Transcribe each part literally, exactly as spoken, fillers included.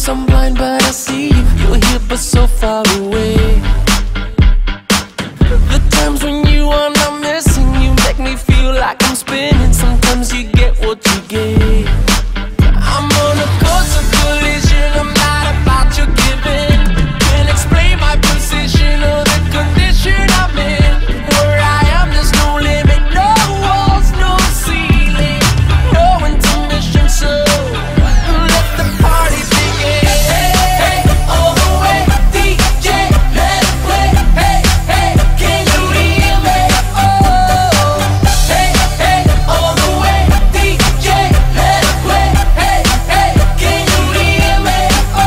Sometimes I'm blind but I see you. You're here but so far away. The times when you are not missing, you make me feel like I'm spinning. Sometimes you get what you get. I'm on a course of collision, I'm not about your giving. Can't explain my position or the condition I'm in. Where I am there's no limit, no walls, no ceiling, no intermission, so let the party begin. Hey, hey, all the way, D J, let it play. Hey, hey, can you hear me? Oh, hey, hey, all the way, D J, let it play. Hey, hey, can you hear me? Oh,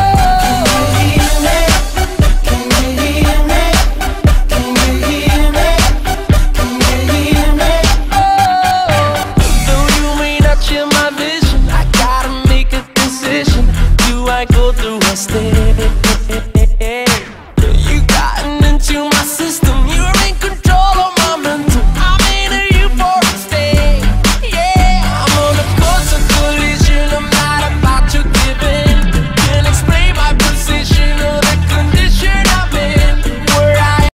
can you hear me? Can you hear me? Can you hear me? Can you hear me? Oh, though you may not share my vision, I gotta make a decision. Do I go through or stay?